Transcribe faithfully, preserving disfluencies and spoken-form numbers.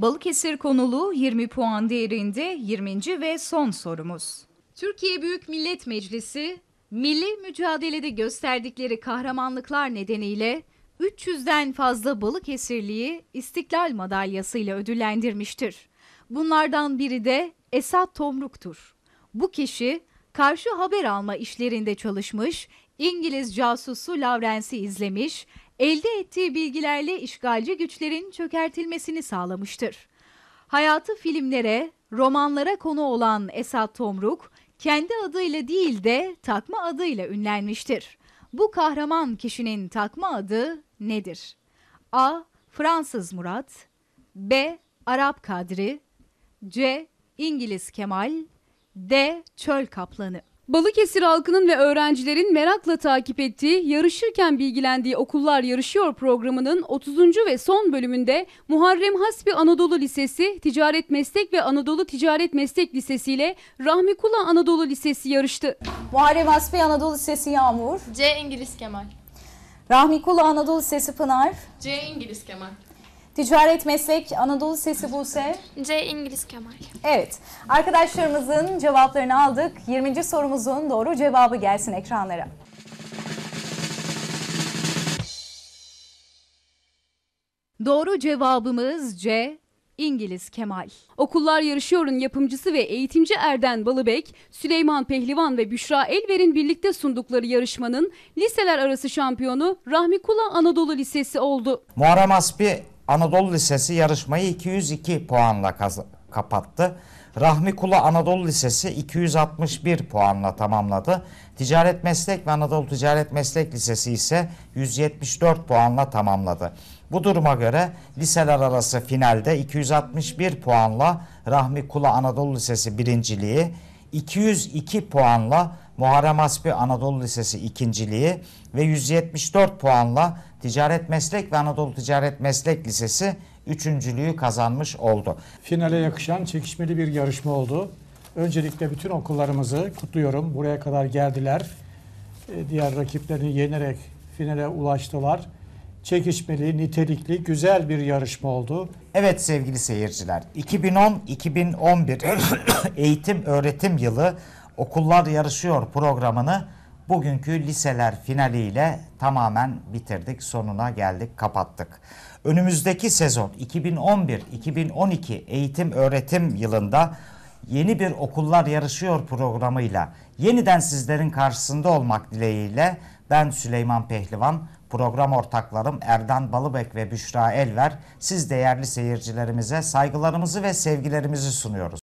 Balıkesir konulu yirmi puan değerinde yirminci ve son sorumuz. Türkiye Büyük Millet Meclisi, milli mücadelede gösterdikleri kahramanlıklar nedeniyle üç yüzden fazla Balıkesirliyi İstiklal Madalyası ile ödüllendirmiştir. Bunlardan biri de Esat Tomruk'tur. Bu kişi karşı haber alma işlerinde çalışmış, İngiliz casusu Lawrence'i izlemiş, elde ettiği bilgilerle işgalci güçlerin çökertilmesini sağlamıştır. Hayatı filmlere, romanlara konu olan Esat Tomruk, kendi adıyla değil de takma adıyla ünlenmiştir. Bu kahraman kişinin takma adı nedir? A. Fransız Murat, B. Arap Kadri, C. İngiliz Kemal, D. Çöl Kaplanı. Balıkesir halkının ve öğrencilerin merakla takip ettiği, yarışırken bilgilendiği Okullar Yarışıyor programının otuzuncu ve son bölümünde Muharrem Hasbi Anadolu Lisesi, Ticaret Meslek ve Anadolu Ticaret Meslek Lisesi ile Rahmi Kula Anadolu Lisesi yarıştı. Muharrem Hasbi Anadolu Lisesi Yağmur, C. İngiliz Kemal, Rahmi Kula Anadolu Lisesi Pınar, C. İngiliz Kemal, Ticaret Meslek Anadolu Lisesi Buse. C. İngiliz Kemal. Evet, arkadaşlarımızın cevaplarını aldık. yirminci sorumuzun doğru cevabı gelsin ekranlara. Doğru cevabımız C. İngiliz Kemal. Okullar Yarışıyor'un yapımcısı ve eğitimci Erden Balıbek, Süleyman Pehlivan ve Büşra Elver'in birlikte sundukları yarışmanın liseler arası şampiyonu Rahmi Kula Anadolu Lisesi oldu. Muharrem Hasbi Anadolu Lisesi yarışmayı iki yüz iki puanla kapattı. Rahmi Kula Anadolu Lisesi iki yüz altmış bir puanla tamamladı. Ticaret Meslek ve Anadolu Ticaret Meslek Lisesi ise yüz yetmiş dört puanla tamamladı. Bu duruma göre liseler arası finalde iki yüz altmış bir puanla Rahmi Kula Anadolu Lisesi birinciliği, iki yüz iki puanla Muharrem Hasbi Anadolu Lisesi ikinciliği ve yüz yetmiş dört puanla Ticaret Meslek ve Anadolu Ticaret Meslek Lisesi üçüncülüğü kazanmış oldu. Finale yakışan çekişmeli bir yarışma oldu. Öncelikle bütün okullarımızı kutluyorum. Buraya kadar geldiler. Diğer rakiplerini yenerek finale ulaştılar. Çekişmeli, nitelikli, güzel bir yarışma oldu. Evet sevgili seyirciler, iki bin on iki bin on bir eğitim öğretim yılı Okullar Yarışıyor programını bugünkü liseler finaliyle tamamen bitirdik, sonuna geldik, kapattık. Önümüzdeki sezon iki bin on bir iki bin on iki eğitim öğretim yılında yeni bir Okullar Yarışıyor programıyla yeniden sizlerin karşısında olmak dileğiyle ben Süleyman Pehlivan, program ortaklarım Erden Balıbek ve Büşra Elver, siz değerli seyircilerimize saygılarımızı ve sevgilerimizi sunuyoruz.